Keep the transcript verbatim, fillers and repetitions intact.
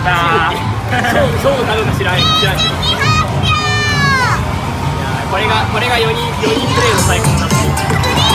あ勝負勝負かどうか知らん知らんけど、いやこれがこれがよにんよにんプレイの最高だった。